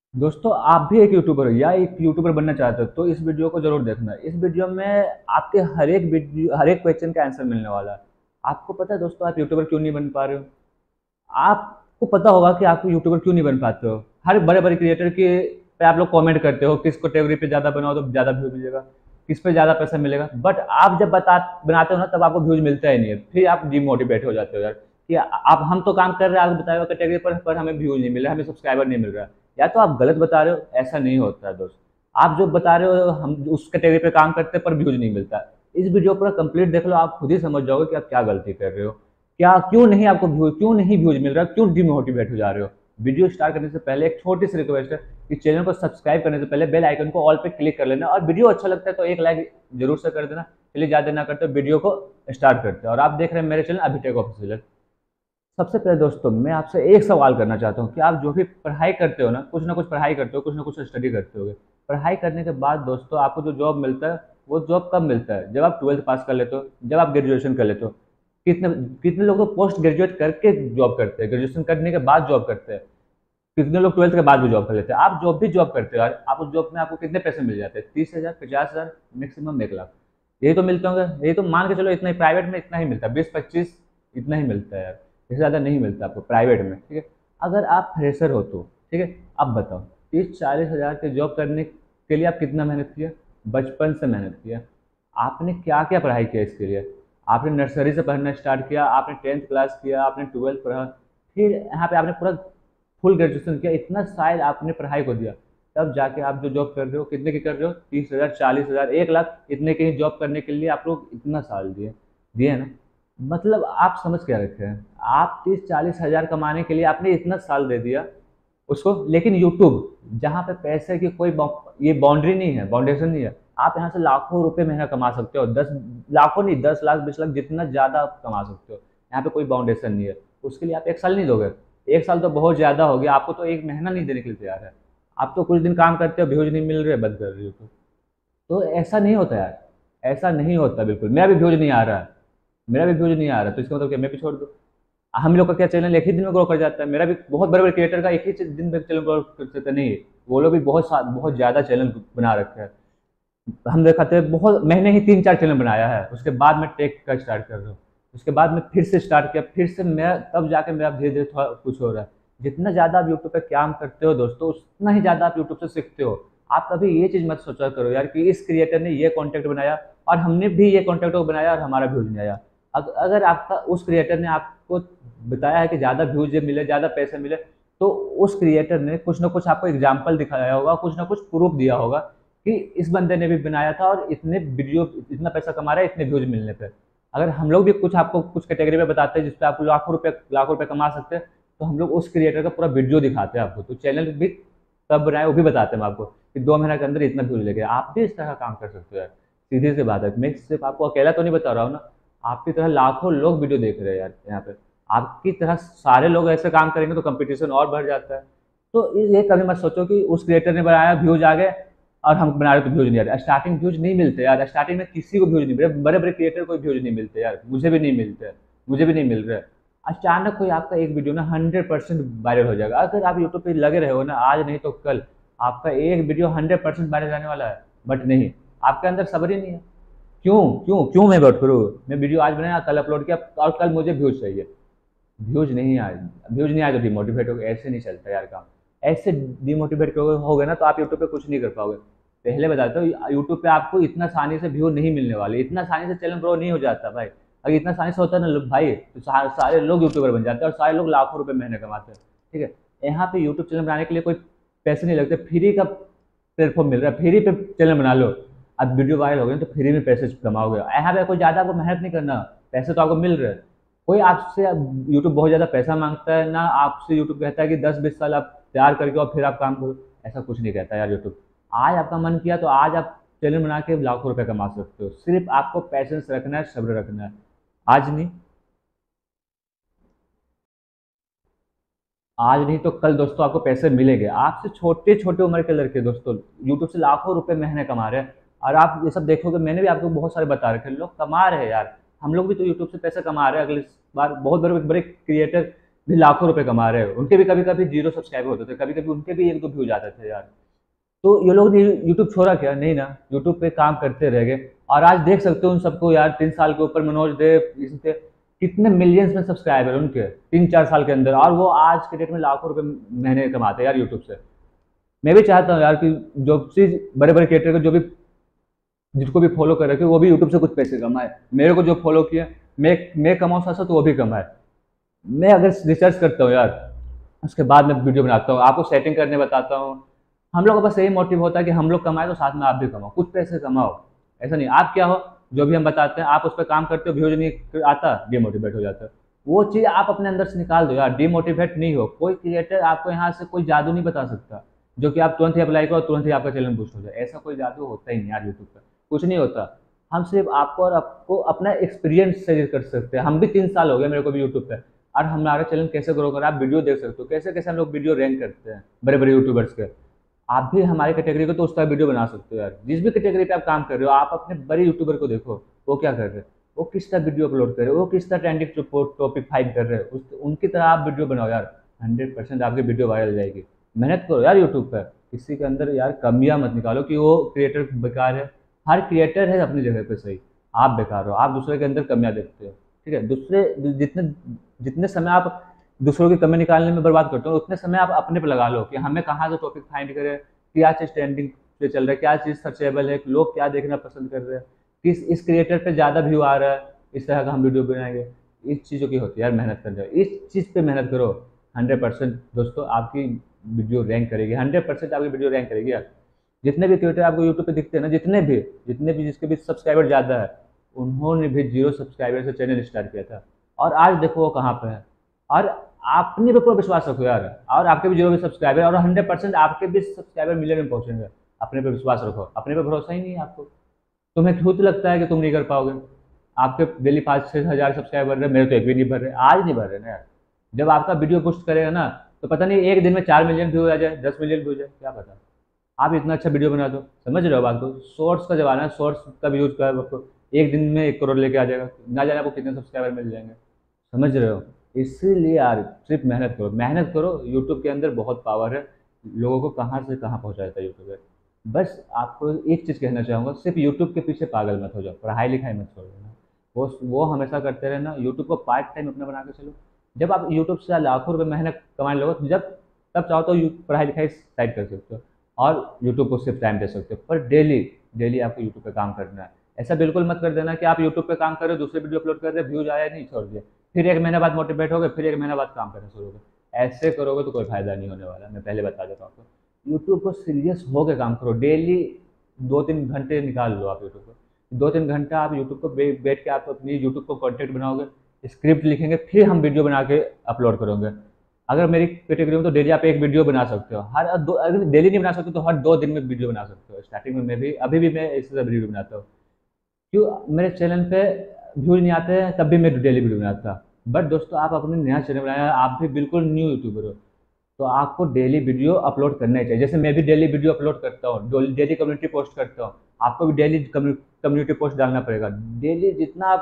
दोस्तों आप भी एक यूट्यूबर हो या एक यूट्यूबर बनना चाहते हो तो इस वीडियो को जरूर देखना। इस वीडियो में आपके हर एक क्वेश्चन का आंसर मिलने वाला है। आपको पता है दोस्तों आप यूट्यूबर क्यों नहीं बन पा रहे हो? आपको पता होगा कि आप यूट्यूबर क्यों नहीं बन पाते हो। हर बड़े बड़े क्रिएटर के पे आप लोग कमेंट करते हो किस कैटेगरी पे ज़्यादा बनाओ तो ज़्यादा व्यू मिलेगा, किस पे ज़्यादा पैसा मिलेगा, बट आप जब बनाते हो ना तब आपको व्यूज मिलता ही नहीं है। फिर आप डिमोटिवेट हो जाते हो यार कि आप हम तो काम कर रहे हैं आप बताए हुए कैटेगरी पर हमें व्यूज नहीं मिल रहा, हमें सब्सक्राइबर नहीं मिल रहा। या तो आप गलत बता रहे हो, ऐसा नहीं होता है दोस्त। आप जो बता रहे हो हम उस कैटेगरी पे काम करते हैं पर व्यूज नहीं मिलता। इस वीडियो पूरा कंप्लीट देख लो, आप खुद ही समझ जाओगे कि आप क्या गलती कर रहे हो, क्या क्यों नहीं आपको व्यू क्यों नहीं व्यूज मिल रहा, क्यों डिमोटिवेट हो जा रहे हो। वीडियो स्टार्ट करने से पहले एक छोटी सी रिक्वेस्ट है कि चैनल को सब्सक्राइब करने से पहले बेल आइकन को ऑल पे क्लिक कर लेना, और वीडियो अच्छा लगता है तो एक लाइक जरूर से कर देना। चलिए ज़्यादा ना करते वीडियो को स्टार्ट करते हैं। और आप देख रहे हैं मेरे चैनल अभिटेक ऑफिशियल। सबसे पहले दोस्तों मैं आपसे एक सवाल करना चाहता हूँ कि आप जो भी पढ़ाई करते हो ना कुछ पढ़ाई करते हो, कुछ ना कुछ स्टडी करते हो। पढ़ाई करने के बाद दोस्तों आपको जो जॉब मिलता है वो जॉब कब मिलता है? जब आप ट्वेल्थ पास कर लेते हो, जब आप ग्रेजुएशन कर लेते हो। कितने कितने लोग तो पोस्ट ग्रेजुएट करके जॉब करते हैं, ग्रेजुएशन करने के बाद जॉब करते हैं। कितने लोग ट्वेल्थ के बाद भी जॉब कर लेते हैं। आप जॉब भी जॉब करते हो यार, आप उस जॉब में आपको कितने पैसे मिल जाते हैं? 30,000, 50,000, मैक्सिमम 1 लाख। यही तो मिलते होंगे, यही तो मान के चलो इतना ही। प्राइवेट में इतना ही मिलता है, 20-25 इतना ही मिलता है यार, इससे ज़्यादा नहीं मिलता आपको प्राइवेट में। ठीक है, अगर आप फ्रेशर हो तो ठीक है। अब बताओ 30-40 हज़ार के जॉब करने के लिए आप कितना मेहनत किया? बचपन से मेहनत किया। आपने क्या क्या पढ़ाई किया इसके लिए? आपने नर्सरी से पढ़ना स्टार्ट किया, आपने 10th क्लास किया, आपने 12th पढ़ा, फिर यहाँ पे आपने पूरा फुल ग्रेजुएशन किया, इतना साल आपने पढ़ाई को दिया। तब जाके आप जो जॉब कर रहे हो कितने की कर रहे हो? 30,000, 40,000, 1 लाख, इतने की ही जॉब करने के लिए आप लोग इतना साल दिए दिए ना। मतलब आप समझ क्या रखे हैं? आप 30-40 हज़ार कमाने के लिए आपने इतना साल दे दिया उसको। लेकिन यूट्यूब जहाँ पे पैसे की कोई ये बाउंड्री नहीं है, बाउंडेशन नहीं है। आप यहाँ से लाखों रुपए महीना कमा सकते हो, 10 लाखों नहीं, 10 लाख, 20 लाख, जितना ज़्यादा आप कमा सकते हो। यहाँ पे कोई बाउंडेशन नहीं है। उसके लिए आप 1 साल नहीं दोगे? 1 साल तो बहुत ज़्यादा हो गया, आपको तो 1 महीना नहीं देने के लिए तैयार है। आप तो कुछ दिन काम करते हो, व्यूज नहीं मिल रहे, बंद कर रहे हो। तो ऐसा नहीं होता यार, ऐसा नहीं होता बिल्कुल। मेरा भी व्यूज नहीं आ रहा है, मेरा भी व्यूज नहीं आ रहा, तो इसका मतलब क्या मैं भी छोड़ दूँ? हम लोग का क्या चैनल एक ही दिन में ग्रो कर जाता है? मेरा भी बहुत बड़े बड़े क्रिएटर का एक ही दिन में चैनल ग्रो कर सकते नहीं। वो लोग भी बहुत ज़्यादा चैनल बना रखे हैं। हम दिखाते हैं बहुत, मैंने ही 3-4 चैनल बनाया है, उसके बाद मैं टेक का स्टार्ट कर रहा हूँ। उसके बाद मैं फिर से स्टार्ट किया, फिर से मैं तब जाके मेरा धीरे धीरे थोड़ा कुछ हो रहा है। जितना ज़्यादा आप यूट्यूब पे काम करते हो दोस्तों उतना ही ज़्यादा आप यूट्यूब से सीखते हो। आप कभी ये चीज़ मत सोचा करो यार कि इस क्रिएटर ने ये कॉन्टेंट बनाया और हमने भी ये कॉन्टेंट बनाया और हमारा व्यूज नहीं आया। अगर आपका उस क्रिएटर ने आपको बताया है कि ज़्यादा व्यूज मिले, ज़्यादा पैसे मिले, तो उस क्रिएटर ने कुछ ना कुछ आपको एग्जाम्पल दिखाया होगा, कुछ ना कुछ प्रूफ दिया होगा कि इस बंदे ने भी बनाया था और इतने वीडियो इतना पैसा कमा रहा है इतने व्यूज मिलने पे। अगर हम लोग भी कुछ आपको कुछ कैटेगरी में बताते हैं जिसपे आप लाखों रुपए कमा सकते हैं, तो हम लोग उस क्रिएटर का पूरा वीडियो दिखाते हैं आपको। तो चैनल भी कब बनाए वो भी बताते हैं हम आपको कि 2 महीने के अंदर इतना व्यूज लेके आप भी इस तरह का काम कर सकते हो यार। सीधी सी बात है, मैं सिर्फ आपको अकेला तो नहीं बता रहा हूँ ना, आपकी तरह लाखों लोग वीडियो देख रहे हैं यार यहाँ पे। आपकी तरह सारे लोग ऐसे काम करेंगे तो कंपटीशन और बढ़ जाता है। तो ये कभी मत सोचो कि उस क्रिएटर ने बनाया व्यूज आ गए और हम बना रहे तो व्यूज नहीं आ रहे। स्टार्टिंग व्यूज नहीं मिलते यार, स्टार्टिंग में किसी को व्यूज नहीं मिले, बड़े बड़े क्रिएटर को व्यूज नहीं मिलते यार, मुझे भी नहीं मिलते, मुझे भी नहीं मिल रहे। अचानक कोई आपका एक वीडियो ना 100% वायरल हो जाएगा। अगर आप यूट्यूब पे लगे रहे हो ना, आज नहीं तो कल आपका एक वीडियो 100% वायरल जाने वाला है। बट नहीं, आपके अंदर सब्र ही नहीं है। क्यों क्यों क्यों मैं वेट करूँ? मैं वीडियो आज बनाया, कल अपलोड किया और कल मुझे व्यूज चाहिए। व्यूज नहीं आए तो डिमोटिवेट हो गए। ऐसे नहीं चलता यार काम। ऐसे डिमोटिवेट हो गए ना तो आप यूट्यूब पे कुछ नहीं कर पाओगे। पहले बताता हूँ, यूट्यूब पे आपको इतना आसानी से व्यू नहीं मिलने वाले, इतना आसानी से चैनल ग्रो नहीं हो जाता भाई। अगर इतना आसानी से होता है ना भाई तो सारे लोग यूट्यूबर बन जाते हैं और सारे लोग लाखों रुपए महीने कमाते हैं। ठीक है, यहाँ पे यूट्यूब चैनल बनाने के लिए कोई पैसे नहीं लगते, फ्री का प्लेटफॉर्म मिल रहा है, फ्री पे चैनल बना लो। अब वीडियो वायरल हो गए तो फ्री में पैसे कमाओगे। यहाँ पे कोई ज़्यादा आपको मेहनत नहीं करना, पैसे तो आपको मिल रहे हैं। कोई आपसे यूट्यूब बहुत ज़्यादा पैसा मांगता है ना, आपसे यूट्यूब कहता है कि 10-20 साल आप तैयार करके और फिर आप काम करो। ऐसा कुछ नहीं कहता यार यूट्यूब। आज आपका मन किया तो आज आप चैनल बना के लाखों रुपए कमा सकते हो। सिर्फ आपको पैसेंस रखना है, सब्र रखना है। आज नहीं, आज नहीं तो कल दोस्तों आपको पैसे मिलेंगे। आपसे छोटे छोटे उम्र के लड़के दोस्तों यूट्यूब से लाखों रुपए महीने कमा रहे हैं। और आप ये सब देखोगे, मैंने भी आपको बहुत सारे बता रखे हैं, लोग कमा रहे हैं यार। हम लोग भी तो यूट्यूब से पैसे कमा रहे हैं। अगले बार बहुत बड़े बड़े क्रिएटर भी लाखों रुपए कमा रहे हैं। उनके भी कभी कभी 0 सब्सक्राइबर होते थे, कभी कभी उनके भी 1-2 व्यू जाते थे यार। तो ये लोग ने यूट्यूब छोड़ा क्या? नहीं ना, यूट्यूब पे काम करते रह गए। और आज देख सकते हो उन सबको यार, 3 साल के ऊपर मनोज देव इसके कितने मिलियंस में सब्सक्राइबर उनके 3-4 साल के अंदर, और वो आज के डेट में लाखों रुपए महीने कमाते हैं यार यूट्यूब से। मैं भी चाहता हूँ यार कि जो चीज बड़े बड़े क्रिएटर को जो भी जिसको भी फॉलो कर रखे वो भी यूट्यूब से कुछ पैसे कमाए। मेरे को जो फॉलो किया, मैं कमाऊँ साथ साथ तो वो भी कमाए। मैं अगर रिसर्च करता हूँ यार, उसके बाद मैं वीडियो बनाता हूँ, आपको सेटिंग करने बताता हूँ। हम लोग का बस यही मोटिव होता है कि हम लोग कमाए तो साथ में आप भी कमाओ, कुछ पैसे कमाओ। ऐसा नहीं आप क्या हो, जो भी हम बताते हैं आप उस पर काम करते हो, व्यूज नहीं आता, डिमोटिवेट हो जाता है। वो चीज़ आप अपने अंदर से निकाल दो यार, डिमोटिवेट नहीं हो। कोई क्रिएटर आपको यहाँ से कोई जादू नहीं बता सकता जो कि आप तुरंत ही अप्लाई करो तुरंत ही आपका चैनल बूस्ट हो जाए। ऐसा कोई जादू होता ही नहीं यार यूट्यूब पर, कुछ नहीं होता। हम सिर्फ आपको और आपको अपना एक्सपीरियंस शेयर कर सकते हैं। हम भी 3 साल हो गए मेरे को भी यूट्यूब पे, और हमारा चैनल कैसे ग्रो कर, आप वीडियो देख सकते हो कैसे कैसे हम लोग वीडियो रैंक करते हैं बड़े बड़े यूट्यूबर्स के। आप भी हमारी कैटेगरी को तो उस तरह वीडियो बना सकते हो यार। जिस भी कैटेगरी पे आप काम कर रहे हो, आप अपने बड़े यूट्यूबर को देखो वो क्या कर रहे हैं, वो किस तरह वीडियो अपलोड कर रहे हो, वो किस तरह ट्रेंडिंग टॉपिक फाइट कर रहे हैं, उनकी तरह आप वीडियो बनाओ यार। 100% आपकी वीडियो वायरल जाएगी। मेहनत करो यार यूट्यूब पर, किसी के अंदर यार कमियां मत निकालो कि वो क्रिएटर बेकार है। हर क्रिएटर है अपनी जगह पे सही, आप बेकार हो, आप दूसरे के अंदर कमियां देखते हो। ठीक है, दूसरे जितने जितने समय आप दूसरों की कमी निकालने में बर्बाद करते हो, उतने समय आप अपने पे लगा लो कि हमें कहाँ से टॉपिक फाइंड करें, क्या चीज़ ट्रेंडिंग पे चल रहा है, क्या चीज़ सर्चेबल है, लोग क्या देखना पसंद कर रहे हैं, किस इस क्रिएटर पे ज़्यादा व्यू आ रहा है, इस तरह का हम वीडियो बनाएंगे। इस चीज़ों की होती है यार मेहनत करने, इस चीज़ पे मेहनत करो। 100% दोस्तों आपकी वीडियो रैंक करेगी, 100% आपकी वीडियो रैंक करेगी यार। जितने भी क्रिएटर आपको यूट्यूब पे दिखते हैं ना, जितने भी जिसके भी सब्सक्राइबर ज़्यादा है, उन्होंने भी 0 सब्सक्राइबर से चैनल स्टार्ट किया था, और आज देखो वो कहाँ पे है। और अपने पे पूरा विश्वास रखो यार, और आपके भी 0 भी सब्सक्राइबर, और 100% आपके भी सब्सक्राइबर मिलियन में पहुंचेंगे। अपने पे विश्वास रखो, अपने पे भरोसा ही नहीं है आपको। तुम्हें खुद लगता है कि तुम नहीं कर पाओगे। आपके डेली 5-6 हज़ार सब्सक्राइबर रहे, मेरे तो एक भी नहीं भर रहे, आज नहीं भर रहे ना यार। जब आपका वीडियो पोस्ट करेगा ना, तो पता नहीं एक दिन में 4 मिलियन व्यू आ जाए, 10 मिलियन व्यू जाए, क्या पता। आप इतना अच्छा वीडियो बना दो, समझ रहे हो बात को। शॉर्ट्स का जमाना है, शॉर्ट्स का भी यूज कर आपको, एक दिन में 1 करोड़ लेके आ जाएगा, ना जाने आपको कितने सब्सक्राइबर मिल जाएंगे। समझ रहे हो। इसीलिए यार सिर्फ मेहनत करो, मेहनत करो। यूट्यूब के अंदर बहुत पावर है, लोगों को कहाँ से कहाँ पहुँचा देता है यूट्यूब है। बस आपको एक चीज़ कहना चाहूँगा, सिर्फ यूट्यूब के पीछे पागल मत हो जाओ, पढ़ाई लिखाई मत छोड़ देना। वो हमेशा करते रहना, यूट्यूब को पार्ट टाइम अपना बना के चलो। जब आप यूट्यूब से लाखों रुपए मेहनत कमाने लगो, जब तब चाहो तो पढ़ाई लिखाई साइड कर सकते हो, और यूट्यूब को सिर्फ टाइम दे सकते हो। पर डेली डेली आपको यूट्यूब पे काम करना है। ऐसा बिल्कुल मत कर देना कि आप यूट्यूब पे काम कर रहे हो, दूसरे वीडियो अपलोड कर रहे हो, व्यूज आया नहीं, छोड़ दिया, फिर 1 महीने बाद मोटिवेट हो गए, फिर 1 महीने बाद काम करना शुरू हो गए। ऐसे करोगे तो कोई फायदा नहीं होने वाला, मैं पहले बता देता हूँ आपको। यूट्यूब को सीरियस होकर काम करो, डेली 2-3 घंटे निकाल लो आप यूट्यूब को। 2-3 घंटा आप यूट्यूब को बैठ के आप अपनी यूट्यूब को कंटेंट बनाओगे, स्क्रिप्ट लिखेंगे, फिर हम वीडियो बना के अपलोड करेंगे। अगर मेरी कैटेगरी में तो डेली आप एक वीडियो बना सकते हो, अगर डेली नहीं बना सकते तो हर 2 दिन में वीडियो बना सकते हो। स्टार्टिंग में मैं भी, अभी भी मैं इससे वीडियो बनाता हूँ। क्यों? मेरे चैनल पे व्यूज नहीं आते हैं, तब भी मैं डेली वीडियो बनाता। बट दोस्तों आप अपने नया चैनल बनाया, आप भी बिल्कुल न्यू यूट्यूबर हो, तो आपको डेली वीडियो अपलोड करना ही चाहिए। जैसे मैं भी डेली वीडियो अपलोड करता हूँ, डेली कम्युनिटी पोस्ट करता हूँ, आपको भी डेली कम्युनिटी पोस्ट डालना पड़ेगा। डेली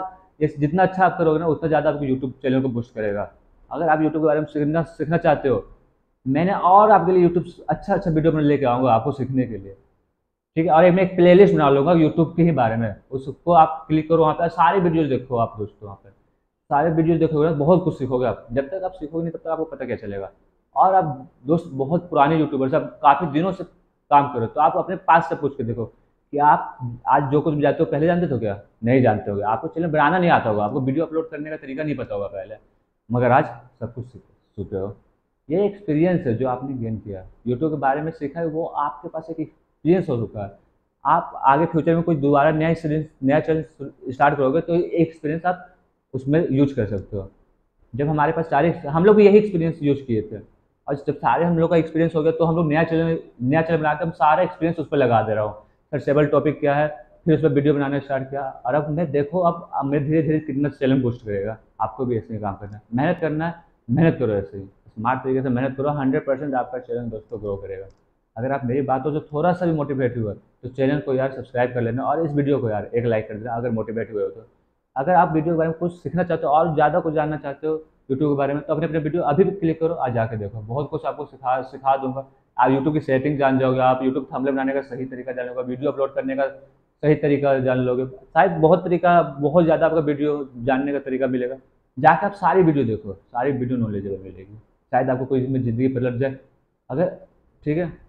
जितना अच्छा आप करोगे ना, उतना ज़्यादा आपको यूट्यूब चैनल को बूस्ट करेगा। अगर आप यूट्यूब के बारे में सीखना चाहते हो, मैंने और आपके लिए यूट्यूब अच्छा अच्छा वीडियो में लेके आऊँगा आपको सीखने के लिए। ठीक है, और मैं एक प्लेलिस्ट बना लूँगा यूट्यूब के ही बारे में, उसको आप क्लिक करो, वहाँ पे सारे वीडियोज़ देखो आप दोस्तों। वहाँ पे सारे वीडियोज़ देखोगे ना, बहुत कुछ सीखोगे आप। जब तक आप सीखोगे नहीं तब तक आपको पता क्या चलेगा। और आप दोस्त बहुत पुराने यूट्यूबर्स, आप काफ़ी दिनों से काम करो, तो आप अपने पास से पूछ के देखो कि आप आज जो कुछ भी जानते हो पहले जानते थे क्या? नहीं जानते होगे, आपको चैनल बनाना नहीं आता होगा, आपको वीडियो अपलोड करने का तरीका नहीं पता होगा पहले, मगर आज सब कुछ सीखे हो। ये एक्सपीरियंस है जो आपने गेन किया, यूट्यूब के बारे में सीखा है, वो आपके पास एक एक्सपीरियंस हो चुका है। आप आगे फ्यूचर में कोई दोबारा नया चैनल स्टार्ट करोगे तो ये एक्सपीरियंस आप उसमें यूज कर सकते हो। जब हमारे पास सारे, हम लोग भी यही एक्सपीरियंस यूज किए थे, और जब सारे हम लोग का एक्सपीरियंस हो गया तो हम लोग नया चैनल बनाते हम सारा एक्सपीरियंस उस पर लगा दे रहा हूँ। सर्चेबल टॉपिक क्या है, फिर उस पर वीडियो बनाना स्टार्ट किया, और अब मैं देखो अब मैं धीरे धीरे कितना चैनल बूस्ट करेगा। आपको भी ऐसे ही काम करना है, मेहनत करना है, मेहनत करो ऐसे ही स्मार्ट तरीके से मेहनत करो। 100% आपका चैनल दोस्तों ग्रो करेगा। अगर आप मेरी बातों से थोड़ा सा भी मोटिवेट हुए तो चैनल को यार सब्सक्राइब कर लेना, और इस वीडियो को यार एक लाइक कर देना अगर मोटिवेट हुए हो तो। अगर आप वीडियो के बारे में कुछ सीखना चाहते हो और ज़्यादा कुछ जानना चाहते हो, यूट्यूब के बारे में, तो अपने अपने वीडियो अभी भी क्लिक करो, आज जाके देखो, बहुत कुछ आपको सिखा सिखा दूंगा। आप यूट्यूब की सेटिंग जान जाओगे, आप यूट्यूब थंबनेल बनाने का सही तरीका जान लोगे, वीडियो अपलोड करने का सही तरीका जान लोगे, शायद बहुत तरीका, बहुत ज़्यादा आपका वीडियो जानने का तरीका मिलेगा। जाके आप सारी वीडियो देखो, सारी वीडियो नॉलेजेबल मिलेगी, शायद आपको कोई इसमें ज़िंदगी पलट जाए अगर, ठीक है।